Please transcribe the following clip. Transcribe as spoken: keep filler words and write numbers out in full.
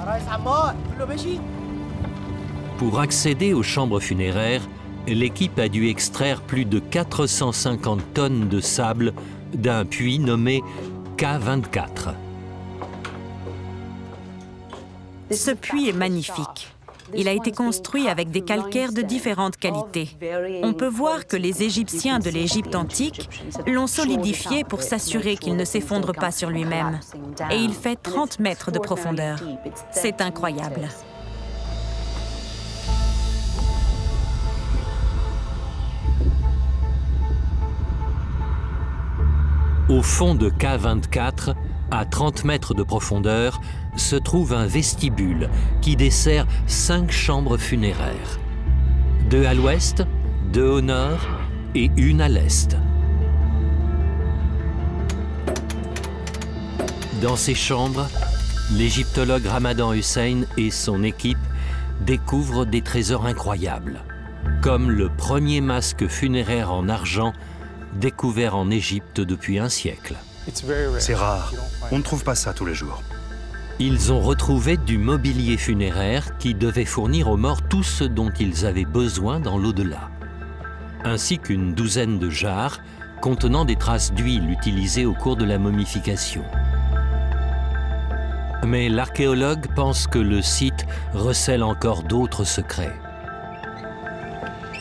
Pour accéder aux chambres funéraires, l'équipe a dû extraire plus de quatre cent cinquante tonnes de sable d'un puits nommé K vingt-quatre. Ce puits est magnifique. Il a été construit avec des calcaires de différentes qualités. On peut voir que les Égyptiens de l'Égypte antique l'ont solidifié pour s'assurer qu'il ne s'effondre pas sur lui-même. Et il fait trente mètres de profondeur. C'est incroyable. Au fond de K vingt-quatre, à trente mètres de profondeur, se trouve un vestibule qui dessert cinq chambres funéraires. Deux à l'ouest, deux au nord et une à l'est. Dans ces chambres, l'égyptologue Ramadan Hussein et son équipe découvrent des trésors incroyables, comme le premier masque funéraire en argent découvert en Égypte depuis un siècle. C'est rare, on ne trouve pas ça tous les jours. Ils ont retrouvé du mobilier funéraire qui devait fournir aux morts tout ce dont ils avaient besoin dans l'au-delà, ainsi qu'une douzaine de jarres contenant des traces d'huile utilisées au cours de la momification. Mais l'archéologue pense que le site recèle encore d'autres secrets.